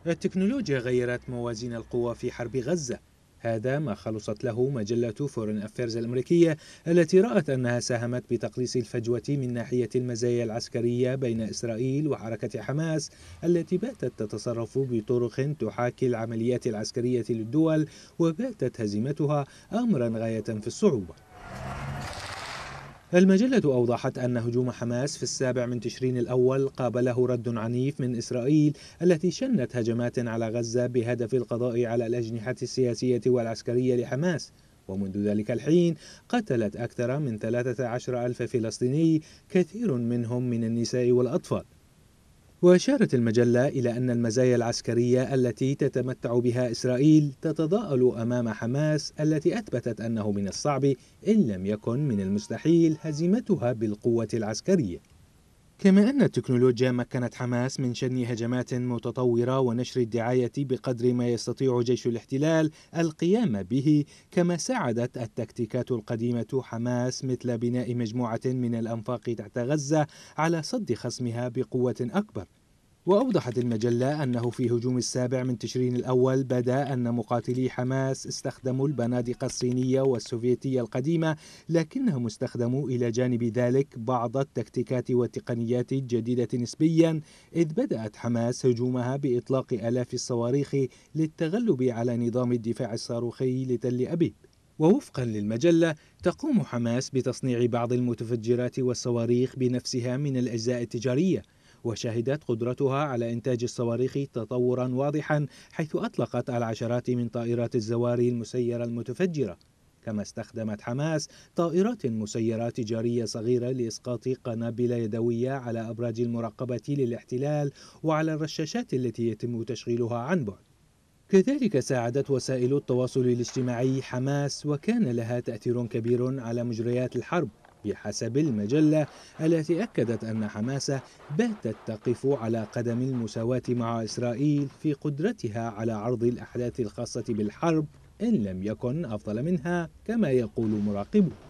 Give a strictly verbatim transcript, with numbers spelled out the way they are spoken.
التكنولوجيا غيرت موازين القوى في حرب غزة. هذا ما خلصت له مجلة فورن أفيرز الأمريكية، التي رأت أنها ساهمت بتقليص الفجوة من ناحية المزايا العسكرية بين إسرائيل وحركة حماس، التي باتت تتصرف بطرق تحاكي العمليات العسكرية للدول، وباتت هزيمتها أمرا غاية في الصعوبة. المجلة أوضحت أن هجوم حماس في السابع من تشرين الأول قابله رد عنيف من إسرائيل، التي شنت هجمات على غزة بهدف القضاء على الأجنحة السياسية والعسكرية لحماس. ومنذ ذلك الحين قتلت أكثر من ثلاثة عشر ألف فلسطيني، كثير منهم من النساء والأطفال. وأشارت المجلة إلى أن المزايا العسكرية التي تتمتع بها إسرائيل تتضاءل أمام حماس، التي أثبتت أنه من الصعب إن لم يكن من المستحيل هزيمتها بالقوة العسكرية. كما أن التكنولوجيا مكنت حماس من شن هجمات متطورة ونشر الدعاية بقدر ما يستطيع جيش الاحتلال القيام به، كما ساعدت التكتيكات القديمة حماس مثل بناء مجموعة من الأنفاق تحت غزة على صد خصمها بقوة أكبر. وأوضحت المجلة أنه في هجوم السابع من تشرين الأول بدا أن مقاتلي حماس استخدموا البنادق الصينية والسوفيتية القديمة، لكنهم استخدموا إلى جانب ذلك بعض التكتيكات والتقنيات الجديدة نسبيا، إذ بدأت حماس هجومها بإطلاق آلاف الصواريخ للتغلب على نظام الدفاع الصاروخي لتل أبيب. ووفقا للمجلة تقوم حماس بتصنيع بعض المتفجرات والصواريخ بنفسها من الأجزاء التجارية، وشهدت قدرتها على إنتاج الصواريخ تطورا واضحا، حيث أطلقت العشرات من طائرات الزواري المسيرة المتفجرة. كما استخدمت حماس طائرات مسيرة تجارية صغيرة لإسقاط قنابل يدوية على أبراج المراقبة للاحتلال وعلى الرشاشات التي يتم تشغيلها عن بعد. كذلك ساعدت وسائل التواصل الاجتماعي حماس، وكان لها تأثير كبير على مجريات الحرب، بحسب المجلة التي أكدت أن حماس باتت تقف على قدم المساواة مع إسرائيل في قدرتها على عرض الأحداث الخاصة بالحرب، إن لم يكن أفضل منها كما يقول مراقبون.